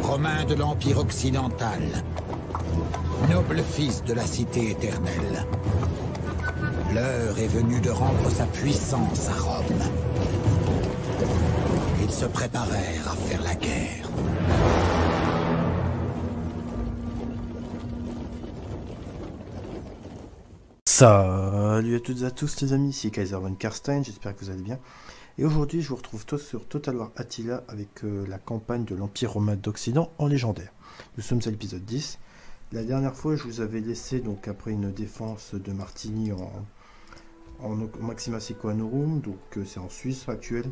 Romain de l'Empire occidental, noble fils de la cité éternelle. L'heure est venue de rendre sa puissance à Rome. Ils se préparèrent à faire la guerre. Salut à toutes et à tous les amis, ici Kaiser von Karstein, j'espère que vous allez bien. Et aujourd'hui je vous retrouve tous sur Total War Attila avec la campagne de l'Empire romain d'Occident en légendaire. Nous sommes à l'épisode 10. La dernière fois je vous avais laissé donc après une défense de Martigny en Maxima Sequanorum, donc c'est en Suisse actuelle.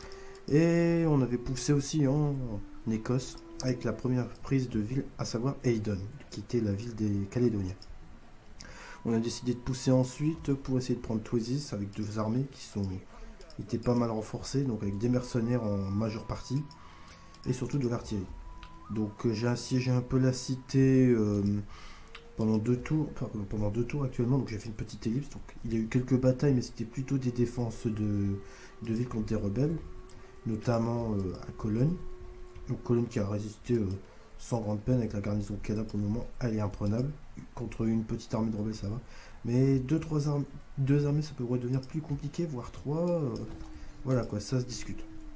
Et on avait poussé aussi en Écosse avec la première prise de ville, à savoir Aidon, qui était la ville des Calédoniens. On a décidé de pousser ensuite pour essayer de prendre Touesis avec deux armées qui étaient pas mal renforcées, donc avec des mercenaires en majeure partie et surtout de l'artillerie. Donc j'ai assiégé un peu la cité pendant deux tours actuellement, donc j'ai fait une petite ellipse. Donc il y a eu quelques batailles, mais c'était plutôt des défenses de villes contre des rebelles, notamment à Cologne. Donc Cologne qui a résisté sans grande peine avec la garnison qu'elle a pour le moment, elle est imprenable. Contre une petite armée de rebelles ça va, mais deux armées ça pourrait devenir plus compliqué, voire trois, voilà quoi, ça se discute.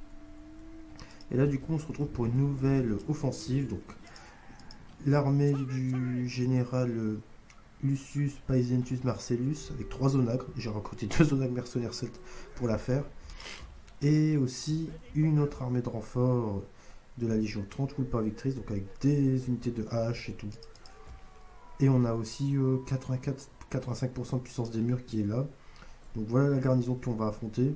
Et là du coup on se retrouve pour une nouvelle offensive, donc l'armée du général Lucius Paesentus Marcellus avec 3 onagres, j'ai recruté 2 onagres mercenaires celtes pour la faire, et aussi une autre armée de renfort de la Légion 30 par Victrice, donc avec des unités de hache et tout. Et on a aussi 85% de puissance des murs qui est là. Donc voilà la garnison qu'on va affronter.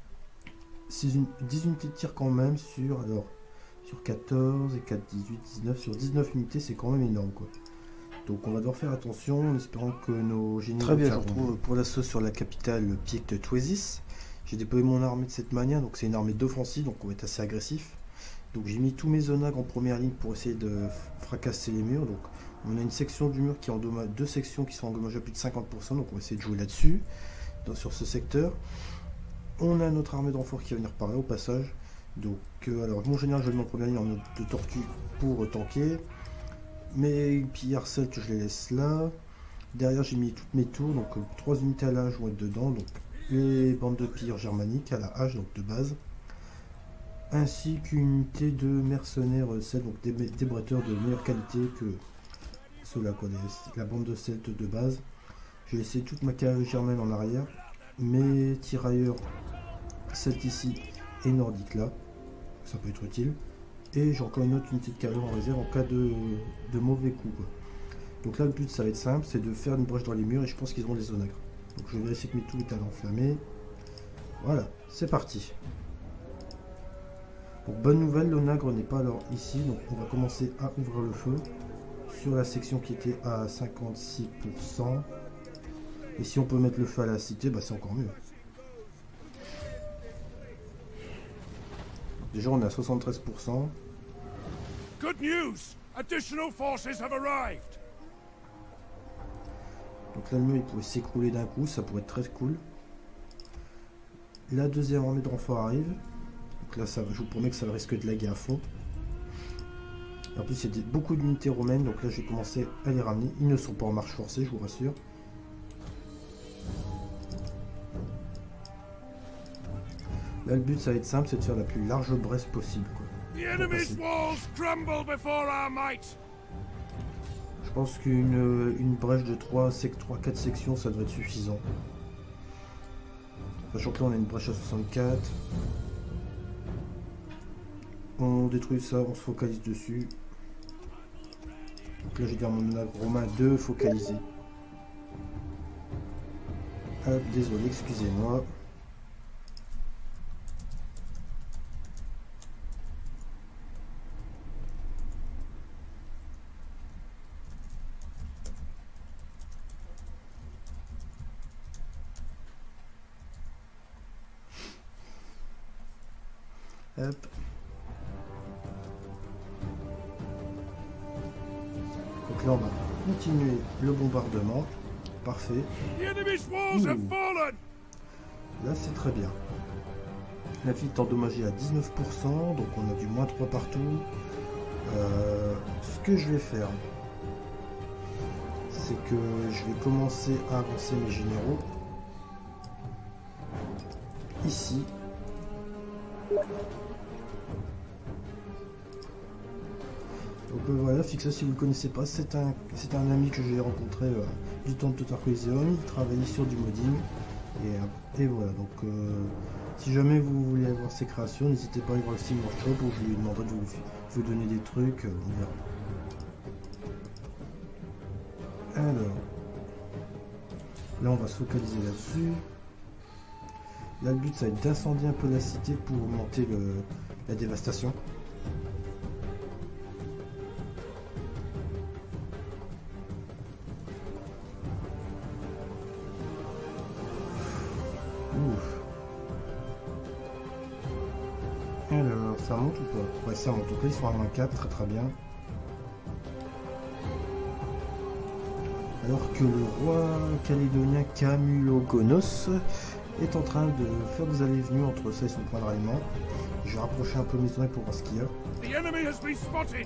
10 unités de tir quand même sur 14 et 4, 18, 19. Sur 19 unités, c'est quand même énorme quoi. Donc on va devoir faire attention en espérant que nos généraux... Très bien, je retrouve pour l'assaut sur la capitale Picte Touesis. J'ai déployé mon armée de cette manière, donc c'est une armée d'offensive, donc on va être assez agressif. Donc j'ai mis tous mes onagres en première ligne pour essayer de fracasser les murs. Donc on a une section du mur qui endommage, 2 sections qui sont endommagées à plus de 50%, donc on va essayer de jouer là-dessus, sur ce secteur. On a notre armée de renfort qui va venir par là au passage. Donc alors mon général je le mets en première ligne en mode de tortue pour tanker. Mes pillards celtes je les laisse là. Derrière j'ai mis toutes mes tours, donc 3 unités à la hache vont être dedans, donc les bandes de pillards germaniques à la hache, donc de base. Ainsi qu'une unité de mercenaires celtes, donc des bretteurs de meilleure qualité que ceux-là, la bande de celtes de base. J'ai laissé toute ma cavalerie germaine en arrière, mes tirailleurs celtes ici et nordiques là, ça peut être utile. Et j'ai encore une autre unité de cavalerie en réserve en cas de mauvais coups quoi. Donc là le but ça va être simple, c'est de faire une brèche dans les murs et je pense qu'ils auront des onagres. Donc je vais vérifier que mes tours étaient enflammés. Voilà, c'est parti. Donc bonne nouvelle, l'onagre n'est pas alors ici, donc on va commencer à ouvrir le feu sur la section qui était à 56%. Et si on peut mettre le feu à la cité, bah c'est encore mieux. Déjà on est à 73%. Good news! Additional forces have arrived. Donc là le mur il pouvait s'écrouler d'un coup, ça pourrait être très cool. La deuxième armée de renfort arrive. Donc là ça, je vous promets que ça risque de laguer à fond. Et en plus il y a beaucoup d'unités romaines, donc là je vais commencer à les ramener. Ils ne sont pas en marche forcée, je vous rassure. Là le but ça va être simple, c'est de faire la plus large brèche possible quoi. Je pense qu'une brèche de 3-4 sections ça devrait être suffisant. Sachant que là on a une brèche à 64. On détruit ça, on se focalise dessus. Donc là j'ai dit à mon onagre romain de focaliser. Hop, désolé, excusez-moi. Hop. Donc là on va continuer le bombardement. Parfait. Là c'est très bien. La ville est endommagée à 19%, donc on a du -3 partout. Ce que je vais faire, c'est que je vais commencer à avancer mes généraux ici. Donc voilà, Fixa, si vous ne le connaissez pas, c'est un ami que j'ai rencontré du temps de Total Coliseum. Il travaillait sur du modding et voilà. Donc si jamais vous voulez avoir ses créations, n'hésitez pas à aller voir le Steam Workshop où je lui demanderai de vous donner des trucs. On verra. Alors, là on va se focaliser là-dessus. Là le but ça va être d'incendier un peu la cité pour augmenter la dévastation. Ouf. Alors, ça monte ou pas? Ouais, ça monte. Donc là ils sont à -4, très bien. Alors que le roi calédonien Camulogonos est en train de faire des allées-venues entre ça et son point de ralliement. Je vais rapprocher un peu mes oreilles pour voir ce qu'il y a. The enemy has been spotted.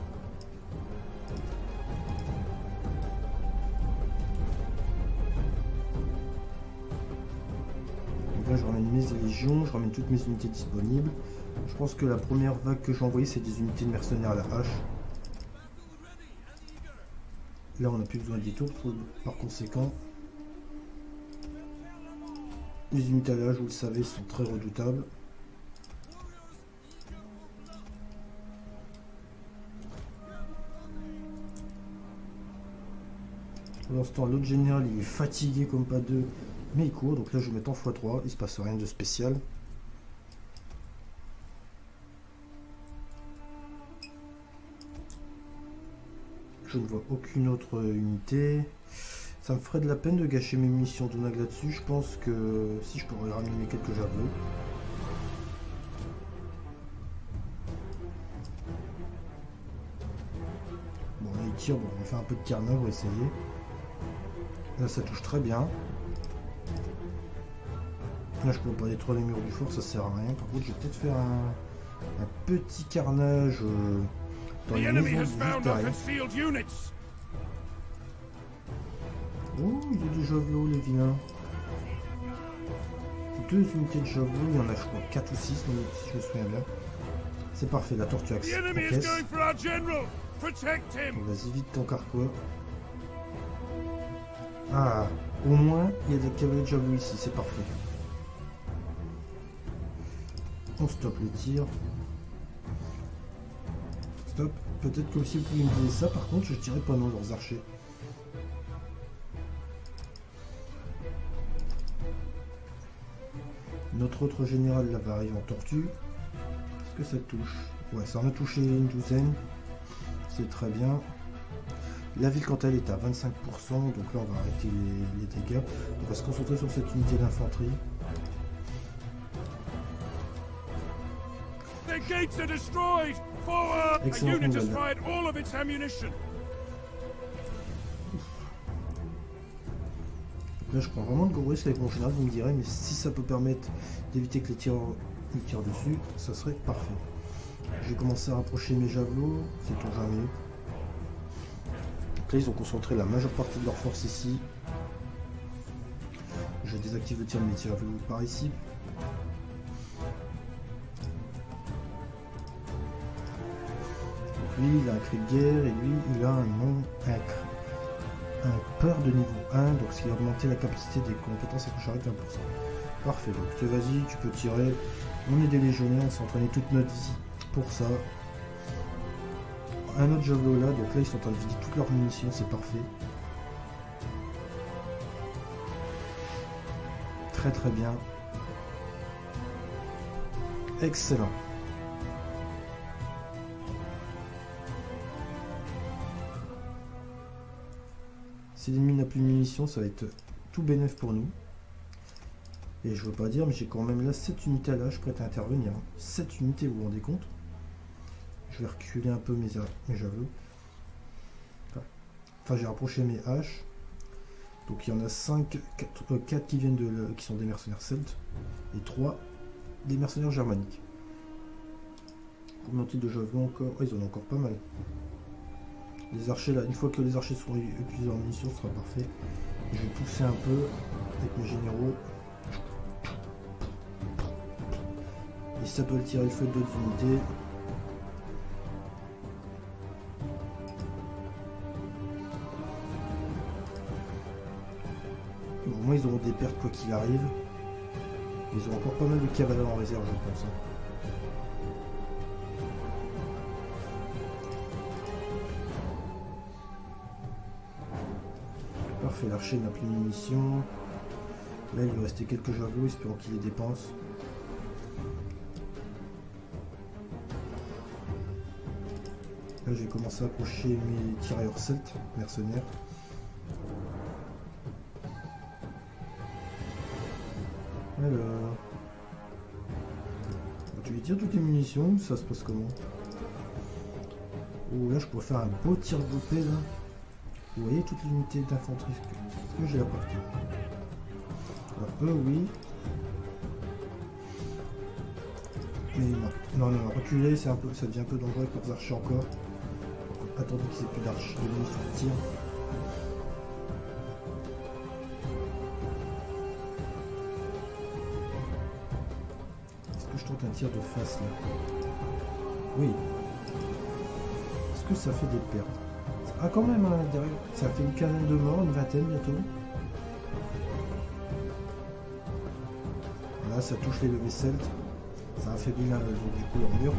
Donc là je ramène mes légions, je ramène toutes mes unités disponibles. Je pense que la première vague que je vais envoyer c'est des unités de mercenaires à la hache. Là on n'a plus besoin des tours, par conséquent les unités à la hache, vous le savez, sont très redoutables. Pendant ce temps, l'autre général il est fatigué comme pas deux, mais il court, donc là je vais mettre en x3, il se passe rien de spécial. Je ne vois aucune autre unité. Ça me ferait de la peine de gâcher mes munitions de nag là-dessus. Je pense que si je pourrais ramener quelques javelots. Bon là il tire, bon on va faire un peu de carnage, on va essayer. Là ça touche très bien. Là je peux pas détruire les murs du fort, ça sert à rien. Par contre je vais peut-être faire un petit carnage dans les maisons de Vitae. Oh, il y a des javelots, les vilains. 2 unités de javelots, il y en a, je crois, 4 ou 6, si je me souviens bien. C'est parfait, la tortue axe. Vas-y, vite ton carquois. Ah, au moins, il y a des cavaliers de javelots ici, c'est parfait. On stoppe le tir. Stop. Peut-être que aussi vous pouvez me dire ça, par contre, je tirerai pas non leurs archers. Notre autre général là va arriver en tortue. Est-ce que ça touche? Ouais, ça en a touché une douzaine. C'est très bien. La ville quant à elle est à 25%, donc là on va arrêter les dégâts. On va se concentrer sur cette unité d'infanterie. Excellent combat. Là je prends vraiment de gros risques avec mon général, vous me direz, mais si ça peut permettre d'éviter que les tireurs me tirent dessus, ça serait parfait. Je vais commencer à rapprocher mes javelots, c'est tout jamais. Donc là ils ont concentré la majeure partie de leur force ici. Je désactive le tir de mes javelots par ici. Donc lui il a un cri de guerre et lui il a un peur de niveau 1, donc ce qui va augmenter la capacité des compétences à charger de 20%. Parfait, donc vas-y, tu peux tirer. On est des légionnaires, on s'est entraîné toute notre vie pour ça. Un autre javelot là, donc là ils sont en train de vider toutes leurs munitions, c'est parfait. Très très bien. Excellent. Si l'ennemi n'a plus de munitions, ça va être tout bénef pour nous. Et je veux pas dire, mais j'ai quand même là 7 unités à l'âge prêtes à intervenir. 7 unités, vous vous rendez compte? Je vais reculer un peu mes javelots. Enfin, j'ai rapproché mes haches. Donc il y en a 4 qui viennent qui sont des mercenaires celtes. Et 3 des mercenaires germaniques. Combien ont-ils de javelots encore? Oh, ils en ont encore pas mal. Les archers là, une fois que les archers seront épuisés en munitions, ce sera parfait. Je vais pousser un peu avec mes généraux. Et ça peut tirer le feu d'autres unités. Bon, au moins ils auront des pertes quoi qu'il arrive. Ils auront encore pas mal de cavalerie en réserve, je pense. Parfait, l'archer n'a plus de munitions. Là, il lui restait quelques javelots, espérons qu'il les dépense. Là, j'ai commencé à approcher mes tirailleurs celtes, mercenaires. Alors... Tu lui tires toutes les munitions, ça se passe comment? Oh, là, je pourrais faire un beau tir groupé, là. Vous voyez toute l'unité d'infanterie? Est-ce que j'ai la partie? Alors, eux, oui. Mais non, non, reculer, c'est un peu, ça devient un peu dangereux pour les archers encore. Attendez qu'ils aient plus d'arches de munitions de tir. Est-ce que je tente un tir de face là? Oui. Est-ce que ça fait des pertes? Ah, quand même, hein, derrière, ça fait une quinzaine de morts, une vingtaine bientôt. Là, ça touche les levées celtes. Ça affaiblit là, du coup leur mur.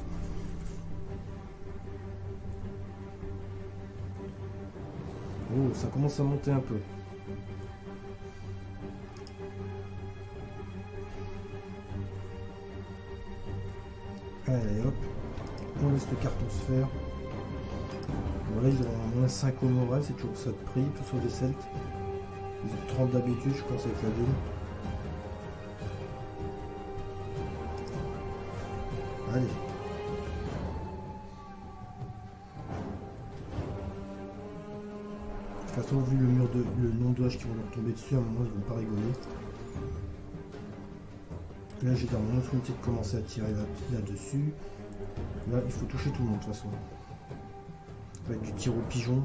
Oh, ça commence à monter un peu. Allez hop, on laisse le carton se faire. Voilà, ils ont un moins 5 au moral, c'est toujours ça de prix, sur des celtes. Ils ont 30 d'habitude, je pense, avec la ville. Allez. De toute façon, vu le nombre d'âges qui vont leur tomber dessus, à un moment, ils vont pas rigoler. Là, j'ai dans mon autre unité de commencer à tirer là-dessus. Là, il faut toucher tout le monde, de toute façon. Avec du tir au pigeon.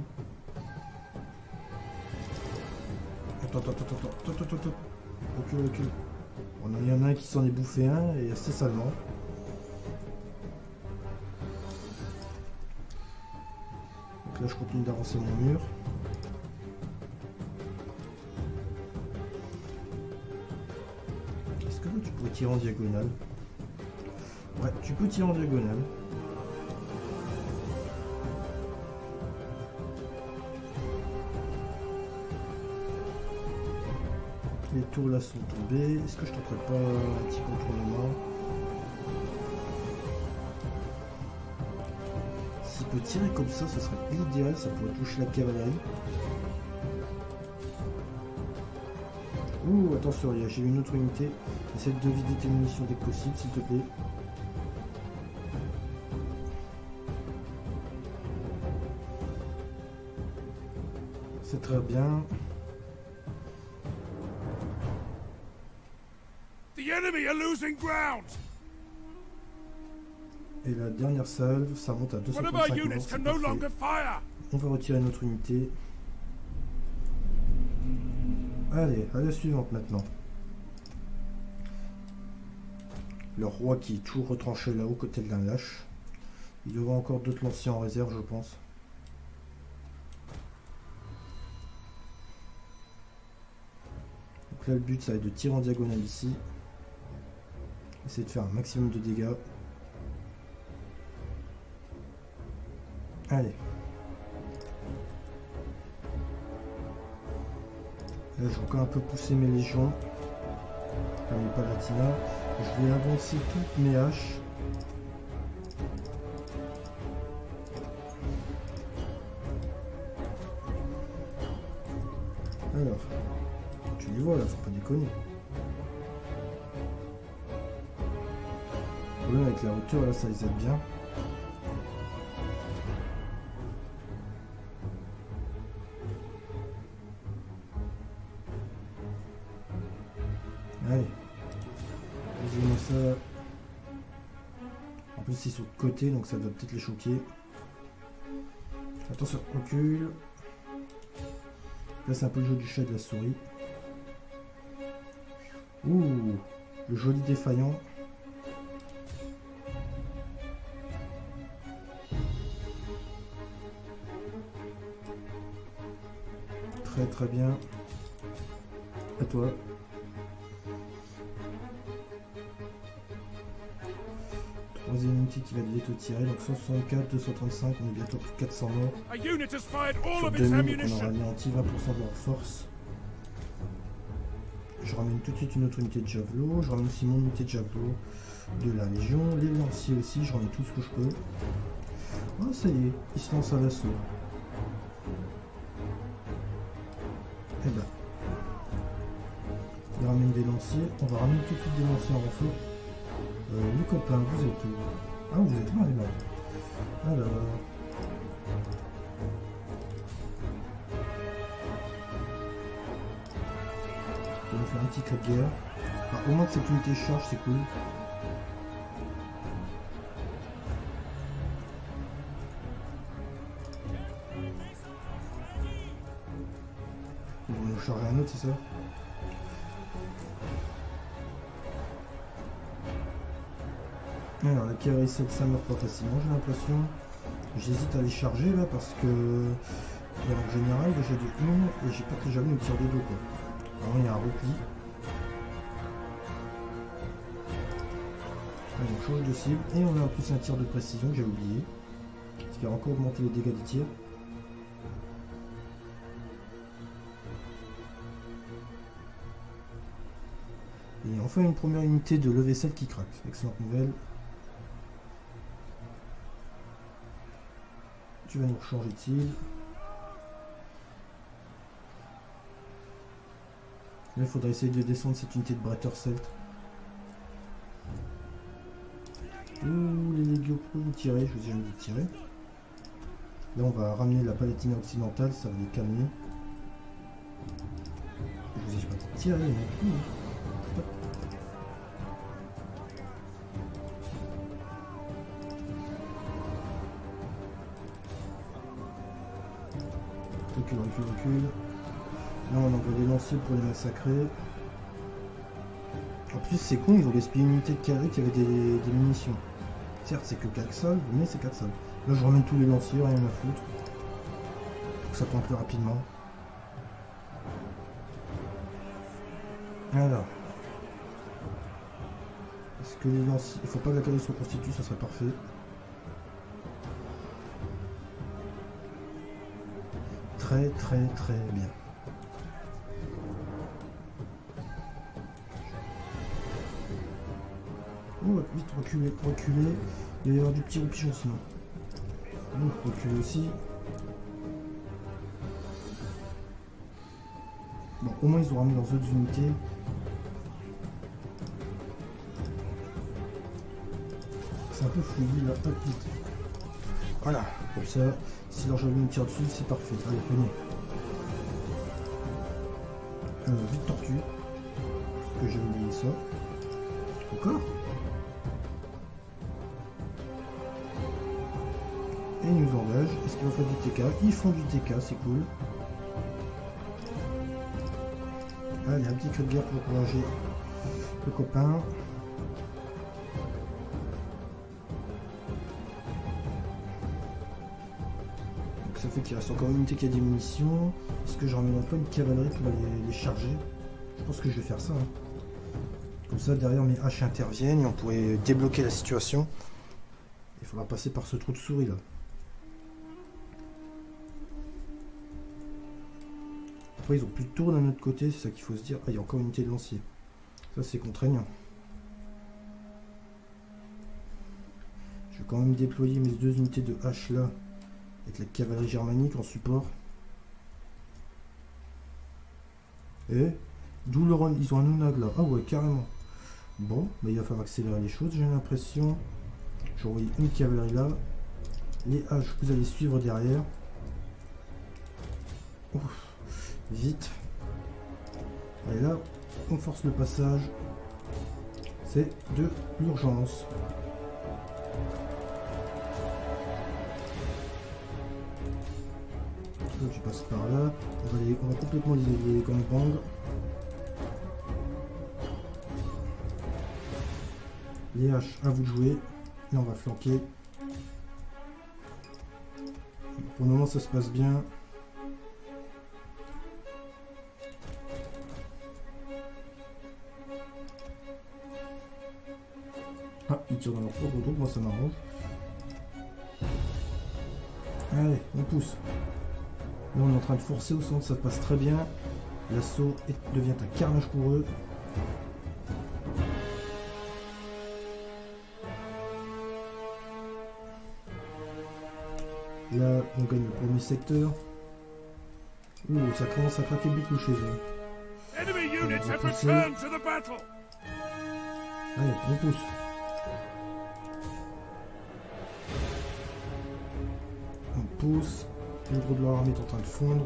Attends. Recule. Bon, il y en a un qui s'en est bouffé un, et assez salement. Donc là, je continue d'avancer mon mur. Est-ce que là, tu pourrais tirer en diagonale? Ouais, tu peux tirer en diagonale. Les tours là sont tombés. Est-ce que je tenterai pas un petit contournement? S'il peut tirer comme ça, ce serait l'idéal. Ça pourrait toucher la cavalerie. Ouh, attention, j'ai une autre unité. Essaie de vider tes munitions dès que possible, s'il te plaît. C'est très bien. The enemy are losing ground. Et la dernière salve, ça monte à One of our 235 morts, units c'est can no parfait. longer fire. On va retirer notre unité. Allez, à la suivante maintenant. Le roi qui est toujours retranché là-haut, côté de la lâche. Il y aura encore d'autres lanciers en réserve, je pense. Donc là, le but, ça va être de tirer en diagonale ici. Essayer de faire un maximum de dégâts. Allez. Là, je vais encore un peu pousser mes légions. Comme les Palatinats. Je vais avancer toutes mes haches. Alors, tu les vois là, faut pas déconner. Le problème avec la hauteur là, ça les aide bien. Allez. Vas-y, ça. En plus, tous ils sont de côté, donc ça doit peut-être les choquer. Attention, recule. Là c'est un peu le jeu du chat et de la souris. Ouh, le joli défaillant. Très très bien. À toi. Troisième unité qui va de l'auto-tirer, donc 164, 235, on est bientôt plus de 400 morts. A unit has fired all Sur of 2000, its donc on ammunition. aura anéanti 20% de leur force. Je ramène tout de suite une autre unité de javelot, je ramène aussi mon unité de javelot de la Légion, les lanciers aussi, je ramène tout ce que je peux. Oh ça y est, ils se lancent à l'assaut. Et ben, ils ramènent des lanciers, on va ramener tout de suite des lanciers en renfort. Les copains, vous êtes où? Ah, vous êtes là, les mecs. Alors... je vais faire un petit cri de guerre. Alors, au moins que cette unité charge, c'est cool. Ils vont nous charger un autre, c'est ça? Alors la cavalerie ça meurt pas facilement, j'ai l'impression. J'hésite à les charger là parce que en général j'ai du 1 et j'ai pas que jamais me tire de dos quoi. Alors il y a un repli. Allez, on change de cible et on a en plus un tir de précision que j'ai oublié. Ce qui a encore augmenté les dégâts des tirs. Et enfin une première unité de l'EV7 qui craque. Excellente nouvelle. Tu vas nous changer de cible. Là, il faudra essayer de descendre cette unité de Bretter Celt. Ouh, les légios, vous tirez, je vous ai jamais dit de tirer. Là, on va ramener la Palatinat occidentale, ça va les calmer. Je vous ai jamais dit de tirer non plus. Recule. Là on envoie des lanciers pour les massacrer. En plus c'est con, ils ont gaspillé une unité de cavalerie qui avait des munitions. Certes c'est que 4 sols, mais c'est 4 sols. Là je ramène tous les lanciers, rien à foutre. Pour que ça pompe plus rapidement. Alors. Est-ce que les lanciers... Il faut pas que la cavalerie soit constituée, ça serait parfait. Très bien. Oh, vite, reculer. Il va y avoir du petit pigeon sinon. Reculer aussi. Bon, au moins ils ont ramené leurs autres unités. C'est un peu fouillis là, hop, vite. Voilà, comme ça, si leur javelot me tire dessus, c'est parfait. Allez, venez. Vite tortue. Parce que j'ai oublié ça. Encore. Et ils nous engagent. Est-ce qu'ils vont faire du TK? Ils font du TK, c'est cool. Allez, un petit cri de guerre pour encourager le copain. Ça fait qu'il reste encore une unité qui a des munitions. Est-ce que je ramène pas une cavalerie pour les charger? Je pense que je vais faire ça. Hein. Comme ça, derrière mes haches interviennent et on pourrait débloquer la situation. Il faudra passer par ce trou de souris là. Après, ils ont plus de tour d'un autre côté, c'est ça qu'il faut se dire. Ah, il y a encore une unité de lancier. Ça, c'est contraignant. Je vais quand même déployer mes 2 unités de haches là. Avec la cavalerie germanique en support. Et d'où le run, ils ont un Unag là. Ah ouais, carrément. Bon, bah, il va falloir accélérer les choses, j'ai l'impression. Je vais envoyer une cavalerie là. Les haches, vous allez suivre derrière. Ouf, vite. Allez là, on force le passage. C'est de l'urgence. Donc tu passes par là. On va complètement les gangbangs. Les haches, à vous de jouer. Là on va flanquer. Pour le moment ça se passe bien. Ah, ils tirent dans leur propre dos, moi ça m'arrange. Allez, on pousse. Là on est en train de forcer au centre, ça passe très bien. L'assaut devient un carnage pour eux. Là on gagne le premier secteur. Ouh, ça commence à craquer beaucoup chez eux. Enemy units have returned to the battle. Allez, on pousse. On pousse. Le gros de leur armée est en train de fondre.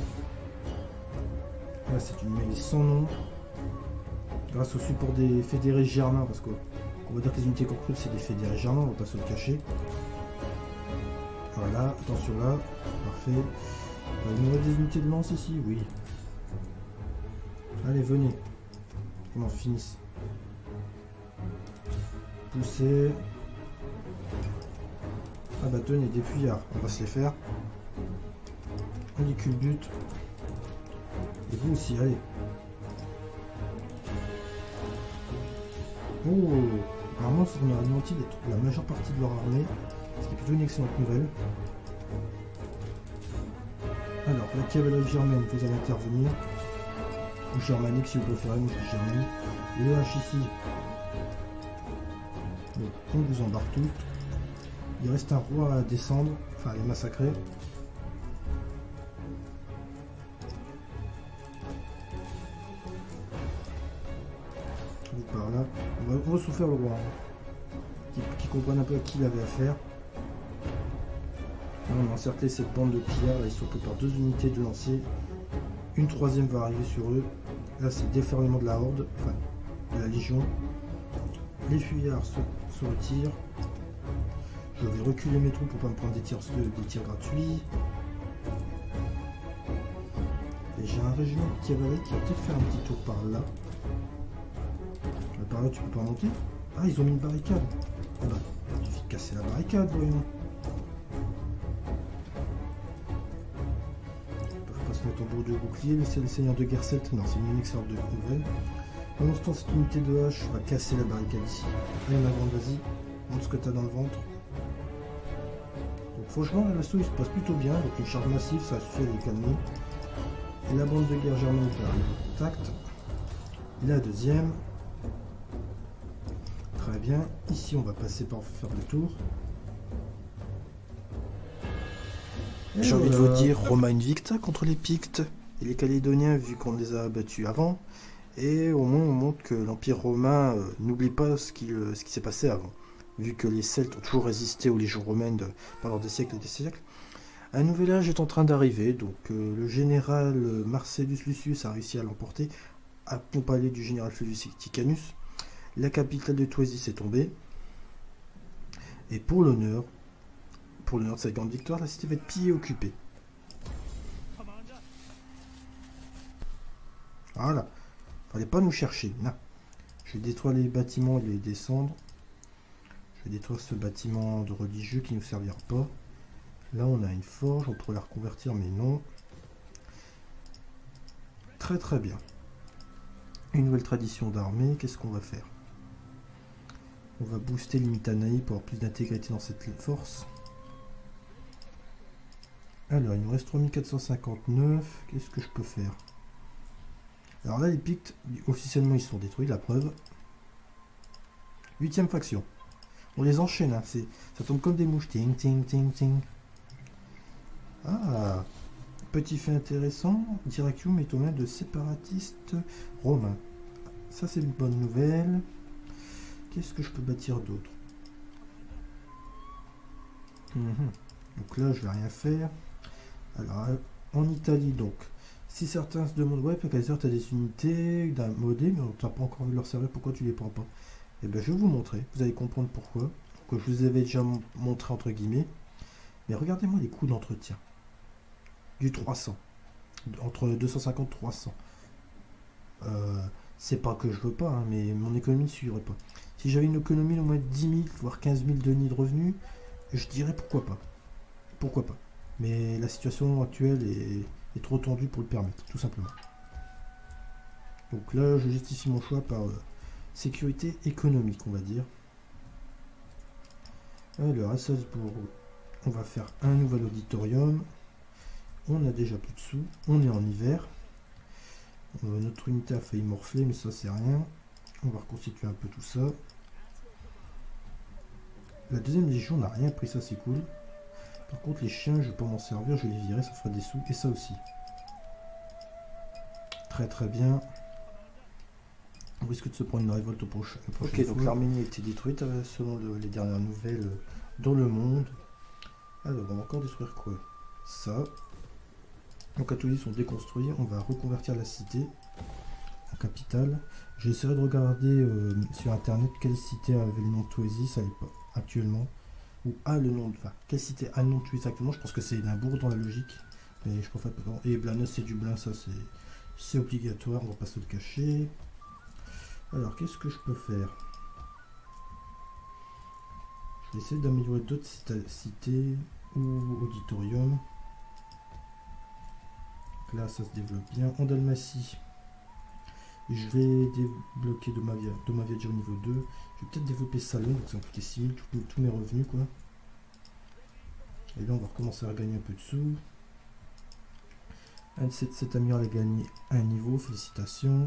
Là, c'est une mêlée sans nom. Grâce au support des fédérés germains, parce qu'on va dire que les unités corporelles, c'est des fédérés germains, on va pas se le cacher. Voilà, attention là. Parfait. Il nous reste des unités de lance ici, oui. Allez, venez. On en finisse. Poussez. Ah bah tenez, des fuyards, on va se les faire. On y culbute. Et vous aussi, allez. Oh, apparemment on a anéanti la majeure partie de leur armée, ce qui est plutôt une excellente nouvelle. Alors, la cavalerie germaine, vous allez intervenir. Ou germanique si vous préférez, moi je dis germanique. Les haches ici. Donc, on vous embarque toutes. Il reste un roi à descendre, enfin à les massacrer. Par là. On va souffrir le roi. Hein. Qui comprenne un peu à qui il avait affaire. Là, on a encerclé cette bande de pillards. Là, ils sont occupés par 2 unités de lanciers. Une troisième va arriver sur eux. Là, c'est le déferlement de la horde, enfin de la légion. Les fuyards se retirent. Je vais reculer mes troupes pour pas me prendre des tirs gratuits. Et j'ai un régiment de cavalerie qui va peut-être faire un petit tour par là. Par là, tu peux pas monter. Ah, ils ont mis une barricade. Ah bah, il suffit de casser la barricade, voyons. Ils peuvent pas se mettre au bout de bouclier, mais c'est le seigneur de guerre 7. Non, c'est une excellente nouvelle. Pendant ce temps, cette unité de hache va casser la barricade ici. Allez, ma grande, vas-y. Montre ce que t'as dans le ventre. Donc, franchement, l'assaut il se passe plutôt bien. Donc, une charge massive, ça suffit à les calmer. Et la bande de guerre germanique arrive au tact. Et la deuxième. Très bien. Ici, on va passer par faire le tour. J'ai envie de vous dire, Roma une victoire contre les Pictes et les Calédoniens, vu qu'on les a battus avant. Et au moins, on montre que l'Empire romain n'oublie pas ce qui s'est passé avant. Vu que les Celtes ont toujours résisté aux légions romaines pendant des siècles et des siècles. Un nouvel âge est en train d'arriver. Donc, le général Marcellus Lucius a réussi à l'emporter, accompagné du général Flavius Ticanus. La capitale de Toisis est tombée. Et pour l'honneur de cette grande victoire, la cité va être pillée et occupée. Voilà. Fallait pas nous chercher. Non. Je vais détruire les bâtiments et les descendre. Je vais détruire ce bâtiment de religieux qui ne nous servira pas. Là, on a une forge. On pourrait la reconvertir, mais non. Très très bien. Une nouvelle tradition d'armée. Qu'est-ce qu'on va faire? On va booster les Mitanai pour avoir plus d'intégrité dans cette force. Alors, il nous reste 3459. Qu'est-ce que je peux faire? Alors là, les Pictes, officiellement, ils sont détruits, la preuve. 8e faction. On les enchaîne, hein. Ça tombe comme des mouches. Ting, ting, ting, ting. Ah, petit fait intéressant. Dyrrachium est au main de séparatistes romains. Ça, c'est une bonne nouvelle. Qu'est-ce que je peux bâtir d'autre? Donc là, je vais rien faire. Alors, en Italie, donc, si certains se demandent, ouais, Kaiser, tu as des unités d'un modé, mais tu n'as pas encore vu leur servir, pourquoi tu les prends pas? Eh bien, je vais vous montrer, vous allez comprendre pourquoi. Que je vous avais déjà montré, entre guillemets. Mais regardez-moi les coûts d'entretien. du 300. Entre 250 et 300. C'est pas que je veux pas, hein, mais mon économie ne suivrait pas. Si j'avais une économie d'au moins 10 000, voire 15 000 deniers de revenus, je dirais pourquoi pas. Pourquoi pas. Mais la situation actuelle est trop tendue pour le permettre, tout simplement. Donc là, je justifie mon choix par sécurité économique, on va dire. Alors, à Salzbourg, on va faire un nouvel auditorium. On a déjà plus de sous. On est en hiver. Notre unité a failli morfler, mais ça, c'est rien. On va reconstituer un peu tout ça. La deuxième légion n'a rien pris, ça c'est cool. Par contre, les chiens, je vais pas m'en servir, je vais les virer, ça fera des sous. Et ça aussi. Très très bien. On risque de se prendre une révolte au prochain. Ok, donc l'Arménie a été détruite selon les dernières nouvelles dans le monde. Alors, on va encore détruire quoi? Ça. Donc, à tous les sont déconstruits. On va reconvertir la cité en capitale. J'essaierai de regarder sur internet quelle cité avait le nom de Touésis à l'époque, actuellement. Ou a le nom de. Enfin, quelle cité a le nom de Touésis actuellement? Je pense que c'est Édimbourg dans la logique. Mais je préfère pas. Et Blanos, c'est Dublin, ça c'est obligatoire, on va pas se le cacher. Alors, qu'est-ce que je peux faire? Je vais essayer d'améliorer d'autres cités ou auditorium. Là, ça se développe bien. En Dalmatie, je vais débloquer Domavia au niveau 2. Je vais peut-être développer Salon, donc ça va coûter 6 000, tous mes revenus, quoi. Et là, on va recommencer à gagner un peu de sous. Un de cet amiral a gagné un niveau, félicitations.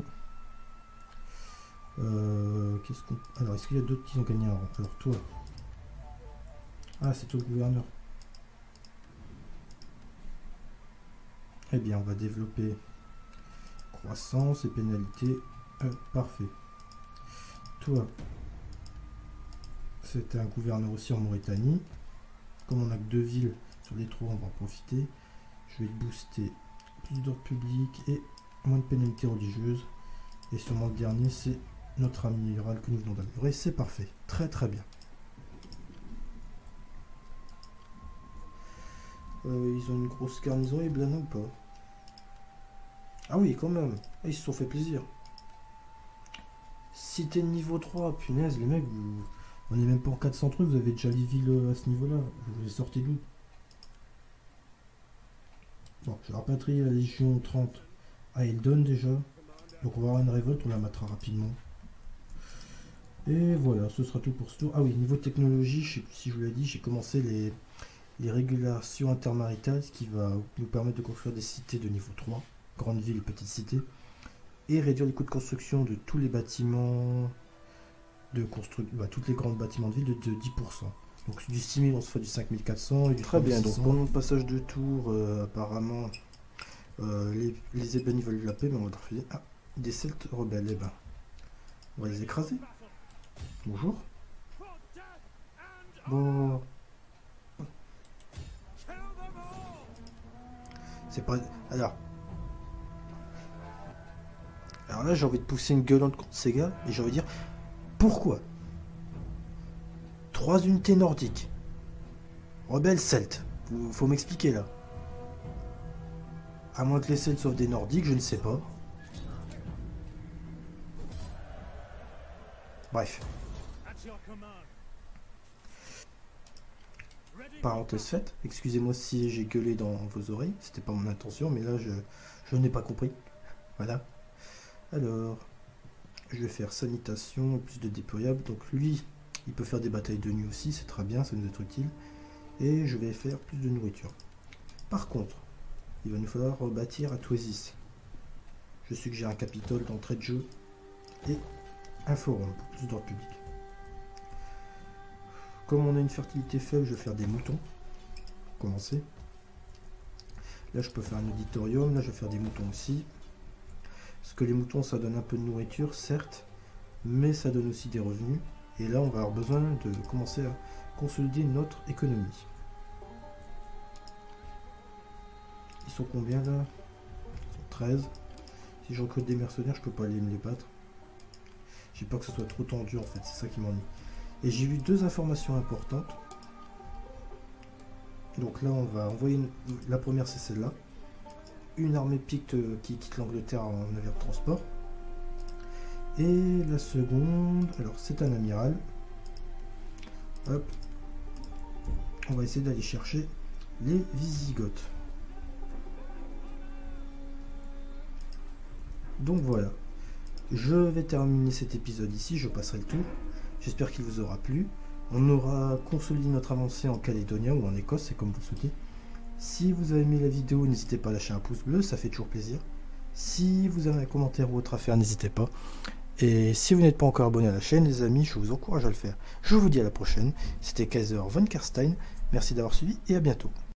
Alors, est-ce qu'il y a d'autres qui ont gagné un rang? Alors, toi. Ah, c'est toi le gouverneur. Eh bien, on va développer croissance et pénalité. Parfait. Toi, c'était un gouverneur aussi en Mauritanie. Comme on n'a que 2 villes sur les 3, on va en profiter. Je vais booster plus d'ordre public et moins de pénalité religieuse. Et sûrement le dernier, c'est notre amiral que nous venons d'améliorer. C'est parfait. Très très bien. Ils ont une grosse garnison et Blana ou pas? Ah oui, quand même. Ils se sont fait plaisir. Cité de niveau 3, punaise, les mecs, on est même pas en 400 trucs, vous avez déjà les villes à ce niveau-là. Vous les sortez d'où? Bon, je vais rapatrier la Légion 30 à Eldon déjà. Donc on va avoir une révolte, on la matera rapidement. Et voilà, ce sera tout pour ce tour. Ah oui, niveau technologie, je sais plus si je vous l'ai dit, j'ai commencé les régulations intermaritales, ce qui va nous permettre de construire des cités de niveau 3, grandes villes, petites cités, et réduire les coûts de construction de tous les bâtiments de toutes les grandes bâtiments de ville de 10%. Donc du 6000 on se fait du 5400 et du très bien. Donc pendant le passage de tour, apparemment les ébènes veulent la paix, mais on va refuser. Ah, des Celtes rebelles, eh ben on va les écraser. Bonjour. Bon. C'est pas. Alors là, j'ai envie de pousser une gueulante contre ces gars et j'ai envie de dire pourquoi 3 unités nordiques, rebelles celtes. Faut m'expliquer là. À moins que les Celtes soient des nordiques, je ne sais pas. Bref. Parenthèse faite, excusez-moi si j'ai gueulé dans vos oreilles, c'était pas mon intention, mais là je n'ai pas compris. Voilà. Alors, je vais faire sanitation, plus de déployables. Donc lui, il peut faire des batailles de nuit aussi, c'est très bien, ça nous est utile. Et je vais faire plus de nourriture. Par contre, il va nous falloir rebâtir à Touésis. Je suggère un capitole d'entrée de jeu et un forum pour plus d'ordre public. Comme on a une fertilité faible, je vais faire des moutons. Pour commencer. Là, je peux faire un auditorium. Là, je vais faire des moutons aussi. Parce que les moutons, ça donne un peu de nourriture, certes, mais ça donne aussi des revenus. Et là, on va avoir besoin de commencer à consolider notre économie. Ils sont combien là? Ils sont 13. Si je recrute des mercenaires, je peux pas aller me les battre. J'ai peur que ce soit trop tendu en fait, c'est ça qui m'ennuie. Et j'ai vu 2 informations importantes. Donc là, on va envoyer la première, c'est celle-là. une armée picte qui quitte l'Angleterre en navire de transport. Et la seconde, alors c'est un amiral. Hop. On va essayer d'aller chercher les Wisigoths. Donc voilà. Je vais terminer cet épisode ici, je passerai le tour. J'espère qu'il vous aura plu. On aura consolidé notre avancée en Calédonie ou en Écosse, c'est comme vous le souhaitez. Si vous avez aimé la vidéo, n'hésitez pas à lâcher un pouce bleu, ça fait toujours plaisir. Si vous avez un commentaire ou autre à faire, n'hésitez pas. Et si vous n'êtes pas encore abonné à la chaîne, les amis, je vous encourage à le faire. Je vous dis à la prochaine. C'était Kaiser von Karstein. Merci d'avoir suivi et à bientôt.